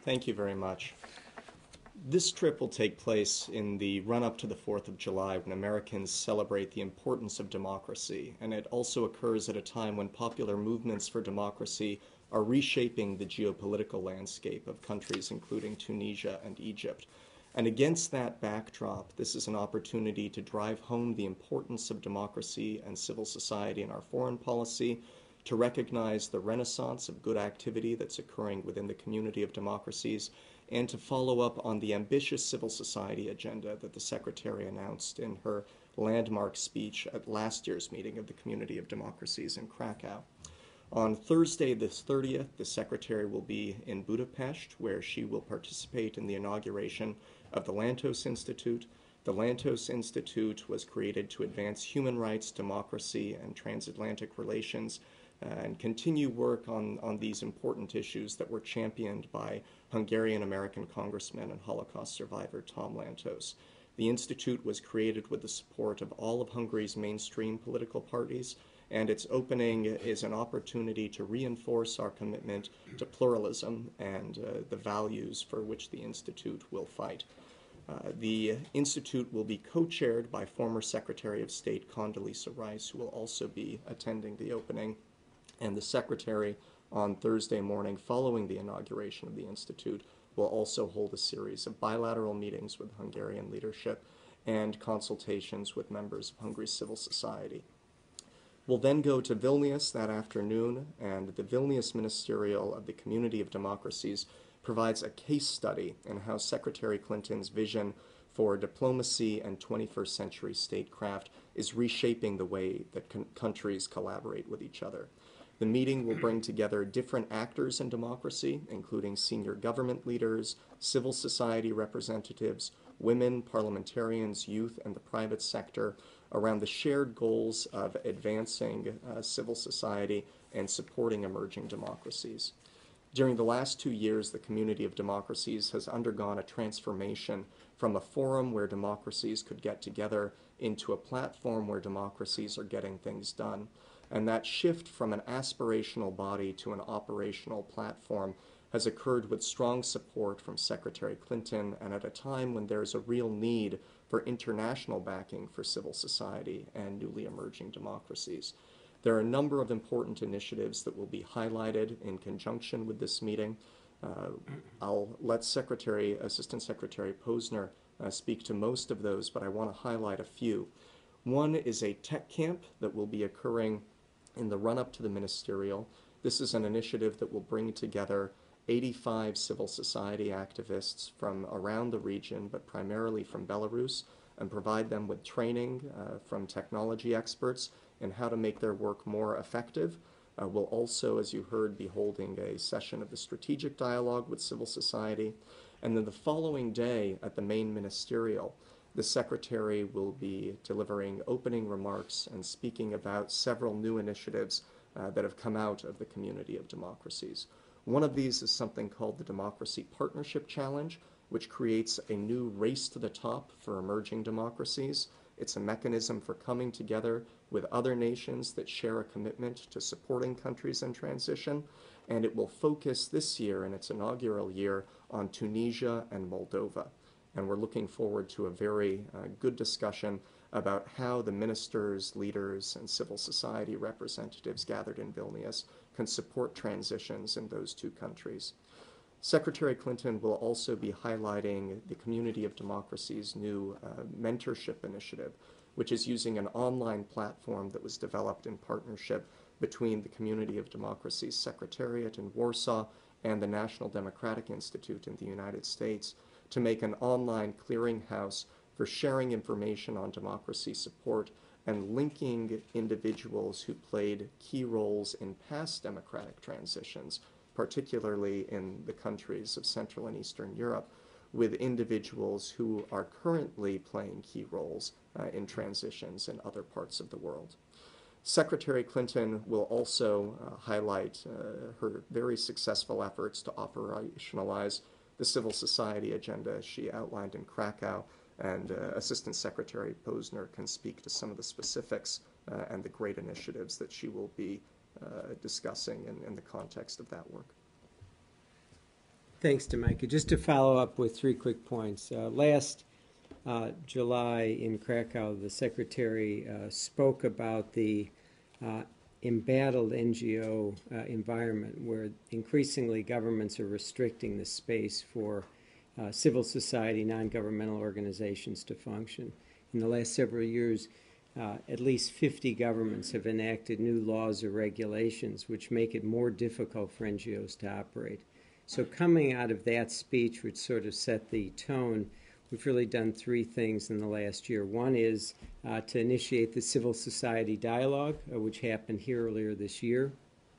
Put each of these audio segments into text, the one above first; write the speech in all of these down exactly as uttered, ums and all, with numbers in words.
Thank you very much. This trip will take place in the run-up to the fourth of July when Americans celebrate the importance of democracy, and it also occurs at a time when popular movements for democracy are reshaping the geopolitical landscape of countries including Tunisia and Egypt. And against that backdrop, this is an opportunity to drive home the importance of democracy and civil society in our foreign policy, to recognize the renaissance of good activity that's occurring within the community of democracies, and to follow up on the ambitious civil society agenda that the Secretary announced in her landmark speech at last year's meeting of the Community of Democracies in Krakow. On Thursday, the thirtieth, the Secretary will be in Budapest, where she will participate in the inauguration of the Lantos Institute. The Lantos Institute was created to advance human rights, democracy, and transatlantic relations, uh, and continue work on, on these important issues that were championed by Hungarian-American Congressman and Holocaust survivor Tom Lantos. The Institute was created with the support of all of Hungary's mainstream political parties, and its opening is an opportunity to reinforce our commitment to pluralism and uh, the values for which the Institute will fight. Uh, the Institute will be co-chaired by former Secretary of State Condoleezza Rice, who will also be attending the opening, and the Secretary on Thursday morning following the inauguration of the Institute will also hold a series of bilateral meetings with Hungarian leadership and consultations with members of Hungary's civil society. We'll then go to Vilnius that afternoon, and the Vilnius Ministerial of the Community of Democracies provides a case study in how Secretary Clinton's vision for diplomacy and twenty-first century statecraft is reshaping the way that con- countries collaborate with each other. The meeting will bring together different actors in democracy, including senior government leaders, civil society representatives, women, parliamentarians, youth, and the private sector, around the shared goals of advancing uh, civil society and supporting emerging democracies. During the last two years, the Community of Democracies has undergone a transformation from a forum where democracies could get together into a platform where democracies are getting things done. And that shift from an aspirational body to an operational platform has occurred with strong support from Secretary Clinton, and at a time when there's a real need for international backing for civil society and newly emerging democracies. There are a number of important initiatives that will be highlighted in conjunction with this meeting. Uh, I'll let Secretary, Assistant Secretary Posner uh, speak to most of those, but I want to highlight a few. One is a tech camp that will be occurring in the run-up to the ministerial. This is an initiative that will bring together eighty-five civil society activists from around the region, but primarily from Belarus, and provide them with training uh, from technology experts in how to make their work more effective. Uh, we'll also, as you heard, be holding a session of the strategic dialogue with civil society. And then the following day at the main ministerial, the Secretary will be delivering opening remarks and speaking about several new initiatives uh, that have come out of the Community of Democracies. One of these is something called the Democracy Partnership Challenge, which creates a new race to the top for emerging democracies. It's a mechanism for coming together with other nations that share a commitment to supporting countries in transition, and it will focus this year, in its inaugural year, on Tunisia and Moldova. And we're looking forward to a very uh, good discussion about how the ministers, leaders, and civil society representatives gathered in Vilnius can support transitions in those two countries. Secretary Clinton will also be highlighting the Community of Democracies' new uh, mentorship initiative, which is using an online platform that was developed in partnership between the Community of Democracies Secretariat in Warsaw and the National Democratic Institute in the United States to make an online clearinghouse for sharing information on democracy support and linking individuals who played key roles in past democratic transitions, particularly in the countries of Central and Eastern Europe, with individuals who are currently playing key roles uh, in transitions in other parts of the world. Secretary Clinton will also uh, highlight uh, her very successful efforts to operationalize the civil society agenda she outlined in Krakow, and uh, Assistant Secretary Posner can speak to some of the specifics uh, and the great initiatives that she will be uh, discussing in, in the context of that work. Thanks to Micah. Just to follow up with three quick points. Uh, last uh, July in Krakow, the Secretary uh, spoke about the uh, embattled N G O uh, environment where increasingly governments are restricting the space for uh, civil society, non-governmental organizations to function. In the last several years, uh, at least fifty governments have enacted new laws or regulations which make it more difficult for N G Os to operate. So coming out of that speech, which sort of set the tone, we've really done three things in the last year. One is uh, to initiate the civil society dialogue, uh, which happened here earlier this year.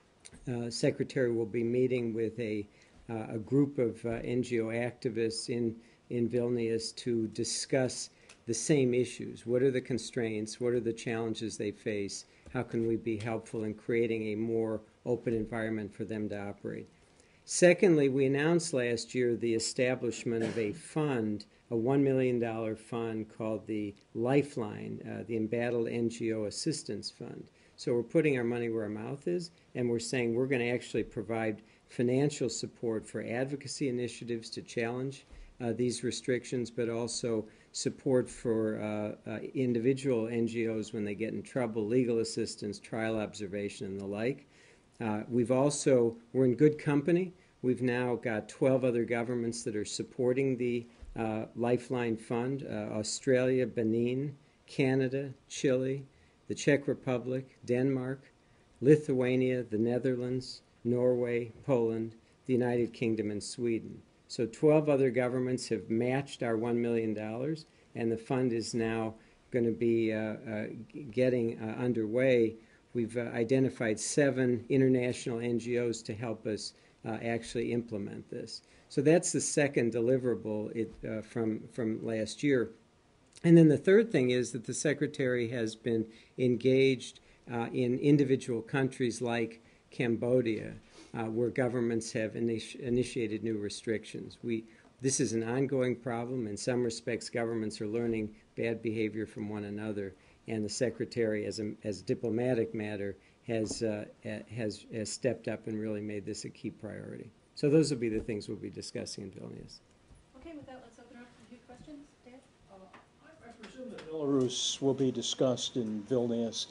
Uh, Secretary will be meeting with a, uh, a group of uh, N G O activists in, in Vilnius to discuss the same issues. What are the constraints? What are the challenges they face? How can we be helpful in creating a more open environment for them to operate? Secondly, we announced last year the establishment of a fund, a one million dollars fund called the Lifeline, uh, the Embattled N G O Assistance Fund. So we're putting our money where our mouth is, and we're saying we're going to actually provide financial support for advocacy initiatives to challenge uh, these restrictions, but also support for uh, uh, individual N G Os when they get in trouble, legal assistance, trial observation, and the like. Uh, we've also, we're in good company. We've now got twelve other governments that are supporting the uh, Lifeline Fund, uh, Australia, Benin, Canada, Chile, the Czech Republic, Denmark, Lithuania, the Netherlands, Norway, Poland, the United Kingdom, and Sweden. So twelve other governments have matched our one million dollars, and the fund is now going to be uh, uh, getting uh, underway. We've uh, identified seven international N G Os to help us uh, actually implement this. So that's the second deliverable it, uh, from, from last year. And then the third thing is that the Secretary has been engaged uh, in individual countries like Cambodia, uh, where governments have initi initiated new restrictions. We, this is an ongoing problem. In some respects, governments are learning bad behavior from one another. And the Secretary, as a as a diplomatic matter, has, uh, has has stepped up and really made this a key priority. So those will be the things we'll be discussing in Vilnius. Okay, with that, let's open up a few questions. Dan? Uh, I, I presume that Belarus will be discussed in Vilnius.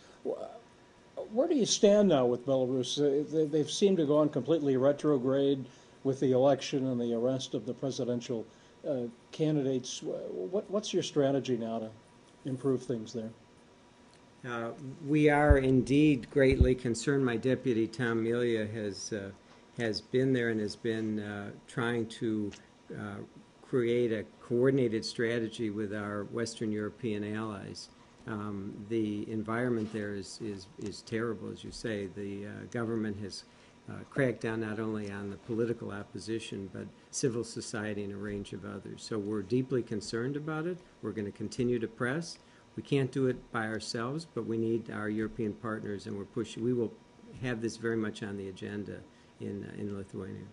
Where do you stand now with Belarus? Uh, they, they've seemed to go on completely retrograde with the election and the arrest of the presidential uh, candidates. What, what's your strategy now to improve things there? Uh, we are indeed greatly concerned. My deputy, Tom Melia, has uh, has been there and has been uh, trying to uh, create a coordinated strategy with our Western European allies. Um, the environment there is, is, is terrible, as you say. The uh, government has uh, cracked down not only on the political opposition, but civil society and a range of others. So we're deeply concerned about it. We're going to continue to press. We can't do it by ourselves, but we need our European partners, and we're pushing. We will have this very much on the agenda in uh, in Lithuania.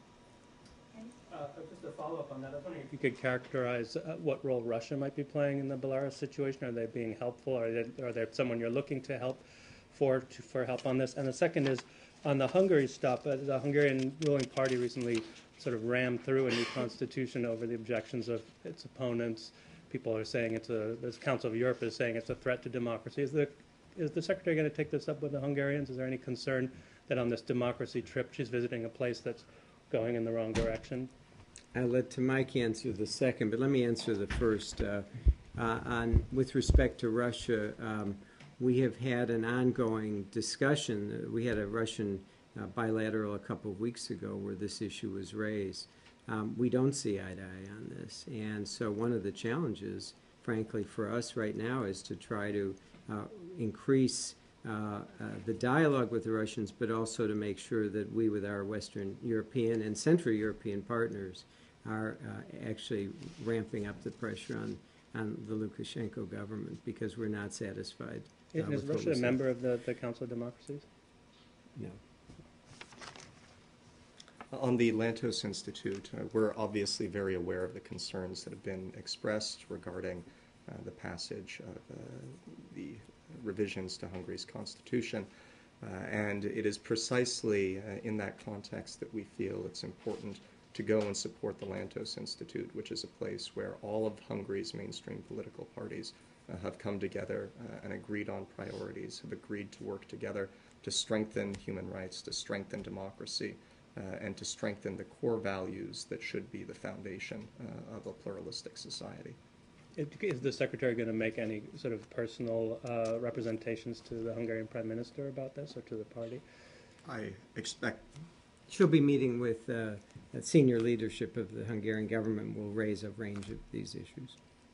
Uh, just to follow up on that, I was wondering if you could characterize uh, what role Russia might be playing in the Belarus situation. Are they being helpful? Are they, are there someone you're looking to help for to, for help on this? And the second is on the Hungary stuff. Uh, the Hungarian ruling party recently sort of rammed through a new constitution over the objections of its opponents. People are saying it's a, the Council of Europe is saying it's a threat to democracy. Is the, is the Secretary going to take this up with the Hungarians? Is there any concern that on this democracy trip she's visiting a place that's going in the wrong direction? I'll let Mike answer the second, but let me answer the first. Uh, uh, on, with respect to Russia, um, we have had an ongoing discussion. We had a Russian uh, bilateral a couple of weeks ago where this issue was raised. Um, we don't see eye to eye on this. And so one of the challenges, frankly, for us right now is to try to uh, increase uh, uh, the dialogue with the Russians, but also to make sure that we, with our Western European and Central European partners, are uh, actually ramping up the pressure on, on the Lukashenko government because we're not satisfied. Uh, Is Russia a member of the, the Council of Democracies? No. On the Lantos Institute, uh, we're obviously very aware of the concerns that have been expressed regarding uh, the passage of uh, the revisions to Hungary's constitution. Uh, and it is precisely uh, in that context that we feel it's important to go and support the Lantos Institute, which is a place where all of Hungary's mainstream political parties uh, have come together uh, and agreed on priorities, have agreed to work together to strengthen human rights, to strengthen democracy, uh, and to strengthen the core values that should be the foundation uh, of a pluralistic society. Is the Secretary going to make any sort of personal uh, representations to the Hungarian Prime Minister about this, or to the party? I expect She'll be meeting with uh, the senior leadership of the Hungarian government. Will raise a range of these issues.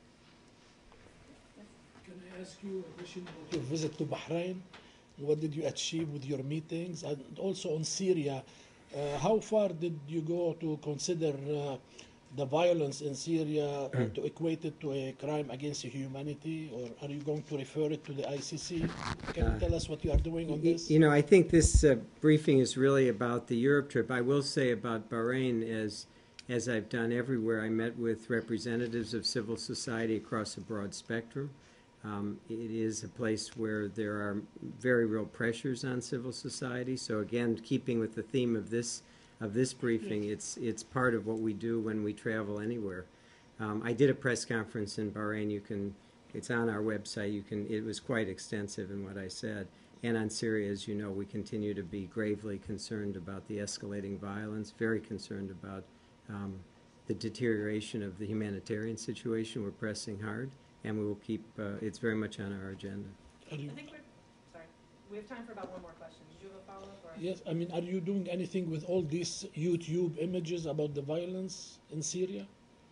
Can I ask you a question about your visit to Bahrain? What did you achieve with your meetings? And also on Syria, uh, how far did you go to consider uh, the violence in Syria uh, to equate it to a crime against humanity, or are you going to refer it to the I C C? Can you tell us what you are doing on this? You know, I think this uh, briefing is really about the Europe trip. I will say about Bahrain, as as I've done everywhere, I met with representatives of civil society across a broad spectrum. Um, it is a place where there are very real pressures on civil society. So again, keeping with the theme of this of this briefing, it's it's part of what we do when we travel anywhere. Um, I did a press conference in Bahrain. You can, it's on our website. You can. It was quite extensive in what I said. And on Syria, as you know, we continue to be gravely concerned about the escalating violence. Very concerned about um, the deterioration of the humanitarian situation. We're pressing hard, and we will keep. Uh, it's very much on our agenda. Are you, I think we're, sorry, we have time for about one more question. Did you have a follow-up? Or? yes, I mean, are you doing anything with all these YouTube images about the violence in Syria?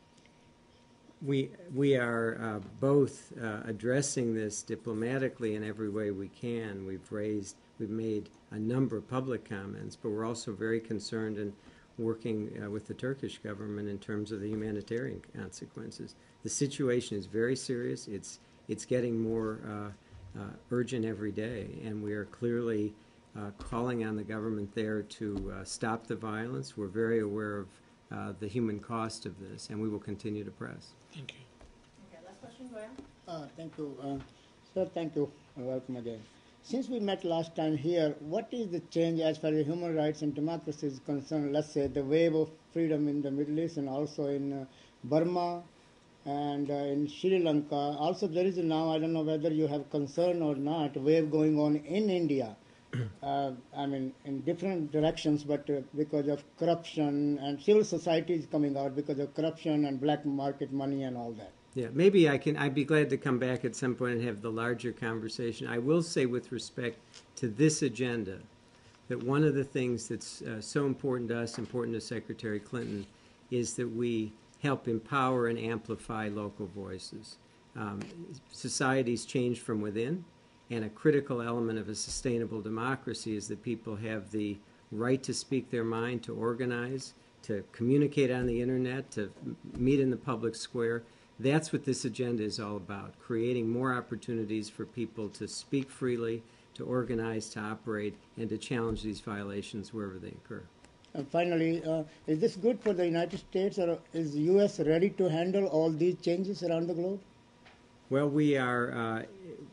We we are uh, both uh, addressing this diplomatically in every way we can. We've raised, we've made a number of public comments, but we're also very concerned and working uh, with the Turkish government in terms of the humanitarian consequences. The situation is very serious. It's it's getting more uh, uh, urgent every day, and we are clearly uh, calling on the government there to uh, stop the violence. We're very aware of uh, the human cost of this, and we will continue to press. Thank you. Okay, last question, Goya. Uh, thank you. Uh, sir, thank you. Uh, welcome again. Since we met last time here, what is the change as far as human rights and democracy is concerned? Let's say the wave of freedom in the Middle East and also in uh, Burma and uh, in Sri Lanka. Also, there is now, I don't know whether you have concern or not, wave going on in India. Uh, I mean, in different directions, but uh, because of corruption, and civil society is coming out because of corruption and black market money and all that. Yeah, maybe I can, I'd be glad to come back at some point and have the larger conversation. I will say with respect to this agenda that one of the things that's uh, so important to us, important to Secretary Clinton, is that we help empower and amplify local voices. Um, societies change from within, and a critical element of a sustainable democracy is that people have the right to speak their mind, to organize, to communicate on the internet, to meet in the public square. That's what this agenda is all about, creating more opportunities for people to speak freely, to organize, to operate, and to challenge these violations wherever they occur. And finally, uh, is this good for the United States, or is the U S ready to handle all these changes around the globe? Well, we are uh,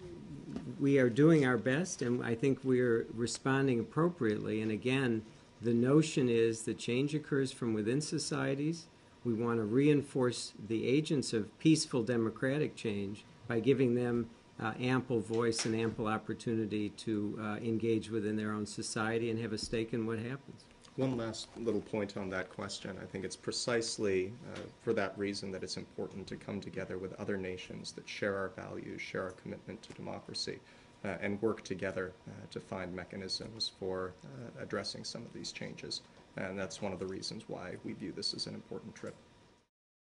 we are doing our best, and I think we're responding appropriately. And again, the notion is that change occurs from within societies. We want to reinforce the agents of peaceful democratic change by giving them uh, ample voice and ample opportunity to uh, engage within their own society and have a stake in what happens. One last little point on that question. I think it's precisely uh, for that reason that it's important to come together with other nations that share our values, share our commitment to democracy, uh, and work together uh, to find mechanisms for uh, addressing some of these changes. And that's one of the reasons why we view this as an important trip.